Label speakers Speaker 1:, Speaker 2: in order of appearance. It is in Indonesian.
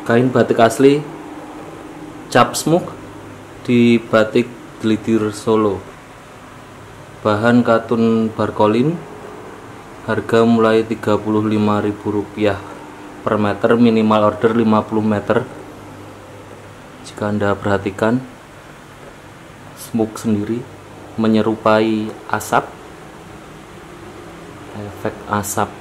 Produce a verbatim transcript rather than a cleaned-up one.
Speaker 1: Kain batik asli cap smoke di Batik Glidir Solo. Bahan katun barkolin. Harga mulai tiga puluh lima ribu rupiah per meter, minimal order lima puluh meter. Jika Anda perhatikan, smoke sendiri menyerupai asap, efek asap